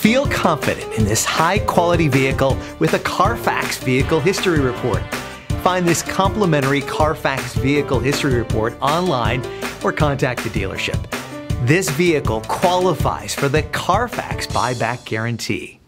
Feel confident in this high-quality vehicle with a Carfax Vehicle History Report. Find this complimentary Carfax Vehicle History Report online or contact the dealership. This vehicle qualifies for the Carfax Buyback Guarantee.